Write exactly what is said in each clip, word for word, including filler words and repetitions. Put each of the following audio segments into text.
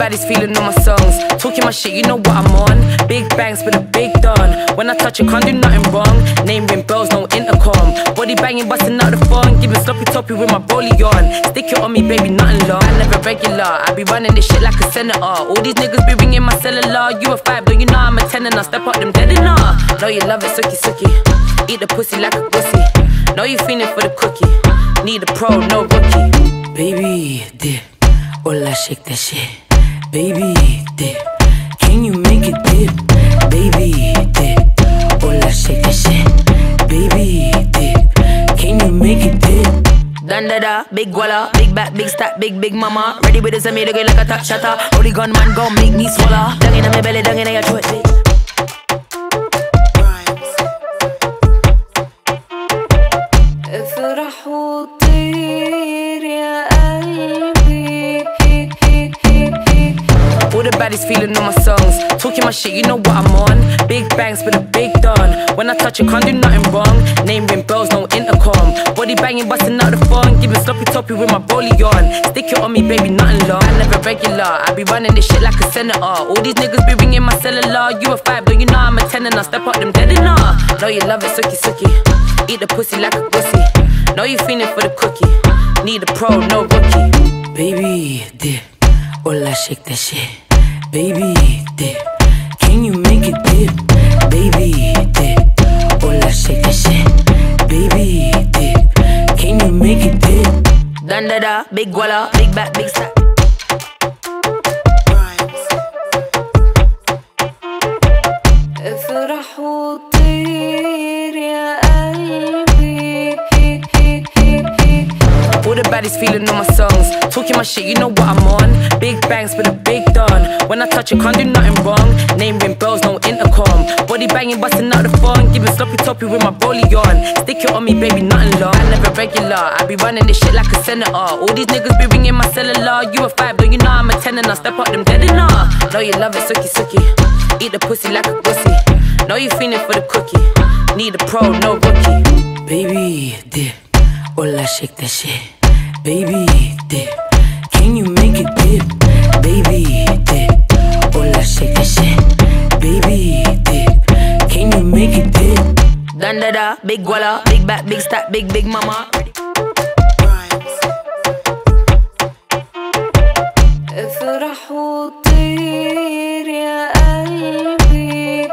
baddies feeling all my songs. Talking my shit, you know what I'm on. Big bangs with a big don. When I touch it, can't do nothing wrong. Name ring bells, no intercom. Body banging, busting out the phone. Giving sloppy toppy with my bolly on. Stick it on me, baby, nothing long. I never regular, I be running this shit like a senator. All these niggas be ringing my cellular. You a five, don't you know I'm a ten and I step up them dead enough. Know you love it, sucky sucky. Eat the pussy like a pussy. Know you feeling for the cookie. Need a pro, no rookie. Baby, dip. Hola, shake that shit. Baby, dip. Can you make it dip? Baby, dip. Hola, shake that shit. Baby, dip. Can you make it dip? Dandada, big walla, big back, big stack, big, big mama. Ready with this and me to get like a top shatter. Holy gun man, gon' make me swallow. Dung in my belly, dung in your throat, bitch. افرح وطير يا قلبي. All the baddies feeling all my songs. Talking my shit, you know what I'm on. Big bangs with a big don. When I touch it, can't do nothing wrong. Name ring bells, no intercom. Body banging, busting out the phone. Giving sloppy toppy with my bolly on. Stick it on me, baby, nothing long. I never regular, I be running this shit like a senator. All these niggas be ringing my cellular. You a five, don't you know I'm a ten and I step up them dead enough. Know you love it, sucky sucky. Eat the pussy like a pussy. Know you feeling for the cookie. Need a pro, no rookie. Baby, dip. Hola, shake that shit. Baby, dip. Can you make it dip? Baby, dip. Hola, shake that shit. Baby, dip. Can you make it dip? Dandada, big walla, big back, big stack. افرح وطير يا قلبي. All the baddies feeling all my songs. Talking my shit, you know what I'm on. Big bangs with a big don. When I touch it, can't do nothing wrong. Name ring bells, no intercom. Body banging, busting out the phone. Giving sloppy toppy with my bolly on. Stick it on me, baby, nothing long. I never regular, I be running this shit like a senator. All these niggas be ringing my cellular. You a five, don't you know I'm a ten and I step up them dead enough. Know you love it, sucky sucky. Eat the pussy like a pussy. Know you feeling for the cookie. Need a pro, no rookie. Baby, dip. Hola, shake that shit. Baby, dip. Can you make it dip? Baby, dip. Hola, shake that shit. Baby, dip. Can you make it dip? Dandada, big walla, big back, big stack, big, big mama. افرح وطير يا قلبي.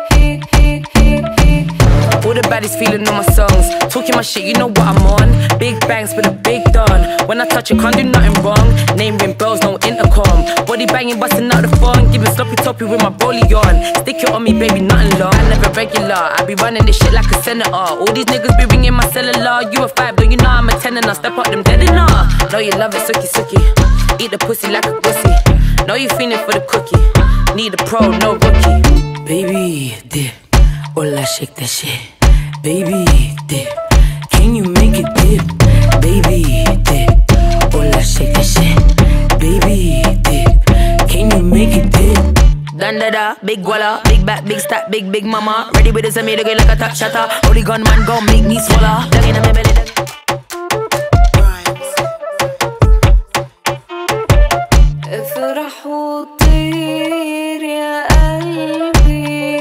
All the baddies feeling all my songs. Talking my shit, you know what I'm on. Big bangs with a big don. When I touch it, can't do nothing wrong. Name ring bells, no intercom. Body banging, busting out the phone. Giving sloppy toppy with my bolly on. Stick it on me, baby, nothing long. I never regular, I be running this shit like a senator. All these niggas be ringing my cellular. You a five, don't you know I'm a ten and I step up them dead enough. Know you love it, sucky sucky. Eat the pussy like a pussy. Know you feeling for the cookie. Need a pro, no rookie. Baby, dip. Hola, shake that shit. Baby, dip. Can you make it dip? Baby, dip. Hola, shake that shit. Baby, dip. Can you make it dip? Dandada, big walla, big back, big stack, big, big mama. Ready with this and me to get like a top shatter. Holy gun man, gon' make me swallow. Dung in my belly, dung. افرح وطير يا قلبي.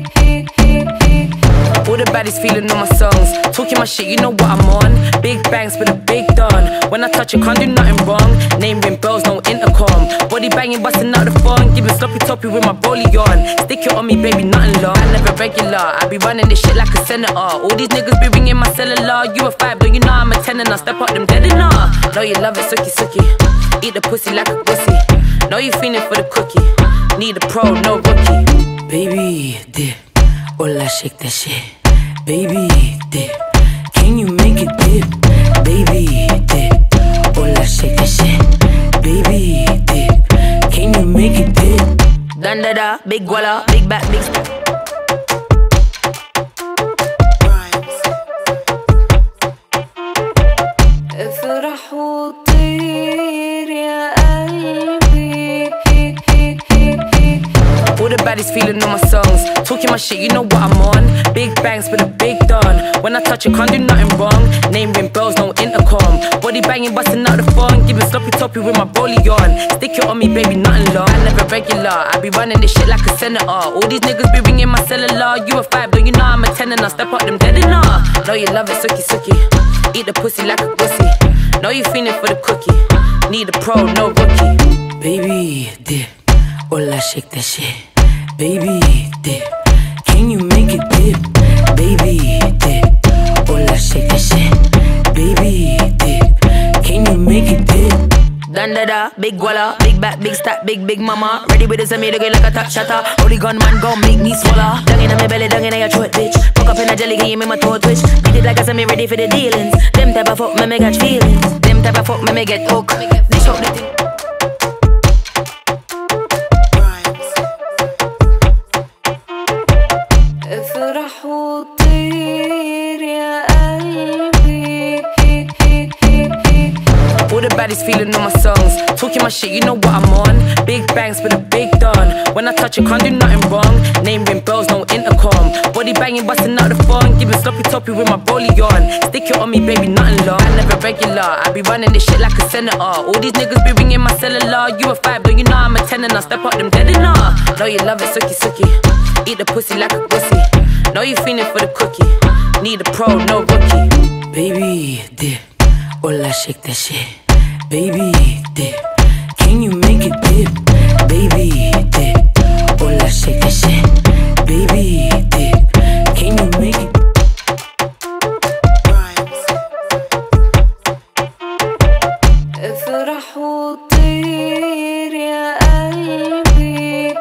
All the baddies feeling all my songs. Talking my shit, you know what I'm on. Big bangs with a big don. When I touch it, can't do nothing wrong. Name ring bells, no intercom. Body banging, busting out the phone. Giving sloppy toppy with my bolly on. Stick it on me, baby, nothing long. I never regular, I be running this shit like a senator. All these niggas be ringing my cellular. You a five, don't you know I'm a ten and I step up them dead enough. Know you love it, sucky sucky. Eat the pussy like a pussy. Know you feeling for the cookie. Need a pro, no rookie. Baby, dip. Hola, shake that shit. Baby, dip. Can you make it dip? Baby, dip. Hola, shake that shit. Baby, dip. Can you make it dip? Dandada, big walla, big back, big stack. افرح وطير يا قلبي. All the baddies feeling on my songs, talking my shit, you know what I'm on. Big bangs with a big don. When I touch it, can't do nothing wrong. Name ring bells, no intercom. Body banging, busting out the phone. Giving sloppy toppy with my rollie on. Stick it on me, baby, nothing long. I never regular, I be running this shit like a senator. All these niggas be ringing my cellular. You a five, don't you know I'm a ten and I step up them dead enough. Know you love it, sucky sucky. Eat the pussy like a pussy. Know you feeling for the cookie. Need a pro, no rookie. Baby, dip, hola, shake that shit. Baby, dip, can you make it dip? Baby, dip, hola, shake that shit. Baby, dip, can you make it dip? Dan da da, big walla, big back, big stack, big big mama. Ready with this and me to get like a top shatter. Holy gun man gon' make me swallow. Dung in my belly, dung in your throat, bitch. Fuck up in a jelly, game, make my toe twitch. Beat it like I said, me ready for the dealings. Them type of fuck me, me catch feelings. Them type of fuck me, me get hooked. They show the thing. افرح وطير يا قلبي. All the baddies feeling on my songs, talking my shit, you know what I'm on. Big bangs with a big don. When I touch it, can't do nothing wrong. Name ring bells, no intercom. Body banging, busting out the phone. Giving sloppy toppy with my rollie on. Stick it on me, baby, nothing long. I never regular, I be running this shit like a senator. All these niggas be ringing my cellular. You a five, don't you know I'm a ten and I step up them dead enough. Know you love it, sucky sucky. Eat the pussy like a pussy. Know you feeling for the cookie. Need a pro, no rookie. Baby, dip, hola, shake that shit. Baby, dip, can you make it dip? Baby, dip, hola, shake that shit. Baby, dip, can you make it? افرح وطير يا قلبي.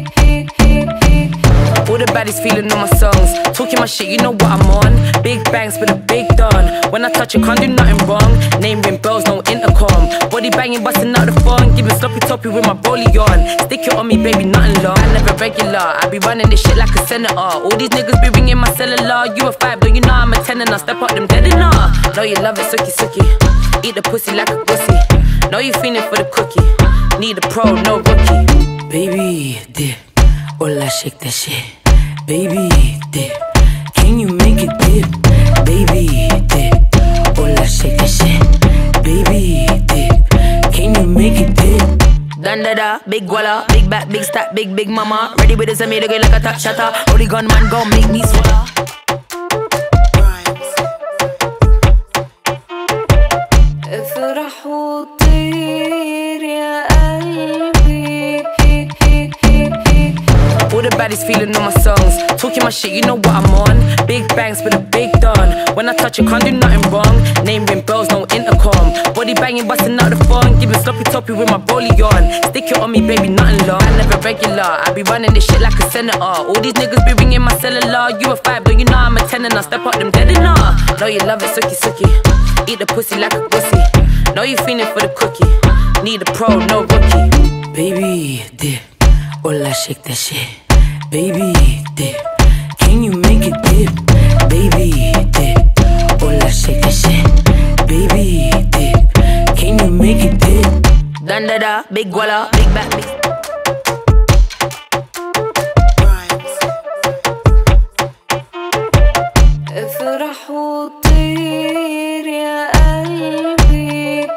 All the baddies feeling on my songs, talking my shit, you know what I'm on. Big bangs with a big don. When I touch it, can't do nothing wrong. Name ring bells, no intercom. Body banging, busting out the phone. Giving sloppy toppy with my rollie on. Stick it on me, baby, nothing long. I never regular, I be running this shit like a senator. All these niggas be ringing my cellular. You a five, don't you know I'm a ten and I step up them dead enough. Know you love it, sucky sucky. Eat the pussy like a pussy. Know you feeling for the cookie. Need a pro, no rookie. Baby, dip, hola, shake that shit. Baby, dip, can you make it dip? Baby, dip, hola, shake that shit. Baby, dip, can you make it dip? Dan da da, big walla, big back, big stack, big big mama. Ready with this and me to get like a top shatter. Holy gun man gon' make me swallow. افرح وطير يا قلبي. All the baddies feeling on my songs, talking my shit, you know what I'm on. Big bangs with a big don. When I touch it, can't do nothing wrong. Name ring bells, no intercom. Body banging, busting out the phone. Giving sloppy toppy with my rollie on. Stick it on me, baby, nothing long. I never regular, I be running this shit like a senator. All these niggas be ringing my cellular. You a five, don't you know I'm a ten and I step up them dead enough. Know you love it, sucky sucky. Eat the pussy like a pussy. Know you feeling for the cookie. Need a pro, no rookie. Baby, dip, hola, shake that shit. Baby, dip, can you make it dip? Baby, dip, hola, shake that shit. Baby, dip, can you make it dip? Dan da da, big walla, big back, big. افرح وطير يا قلبي.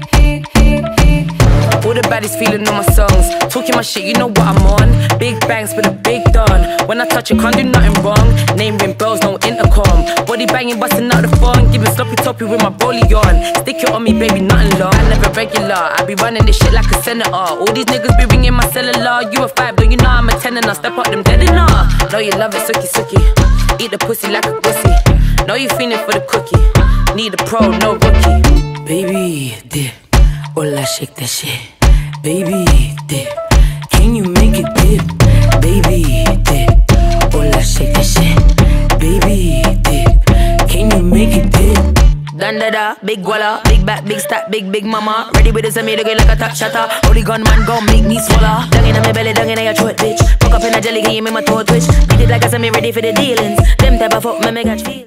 All the baddies feeling on my songs, talking my shit, you know what I'm on. Big bangs with a big don. When I touch it, can't do nothing wrong. Name ring bells, no intercom. Body banging, busting out the phone. Giving sloppy toppy with my rollie on. Stick it on me, baby, nothing long. I never regular, I be running this shit like a senator. All these niggas be ringing my cellular. You a five, don't you know I'm a ten and I step up them dead enough. Know you love it, sucky sucky. Eat the pussy like a pussy. Know you feeling for the cookie. Need a pro, no rookie. Baby, dip, hola, shake that shit. Baby, dip, can you make it dip? Baby, dip, hola, shake that shit. Baby, dip, can you make it dip? Dan da da, big walla, big back, big stack, big big mama. Ready with this and me to get like a top shatter. Holy gun man gon' make me swallow. Dung in my belly, dung in your throat, bitch. Fuck up in a jelly, game, make my toe twitch. Beat it like I said, me ready for the dealings. Them type of fuck me, me catch feel.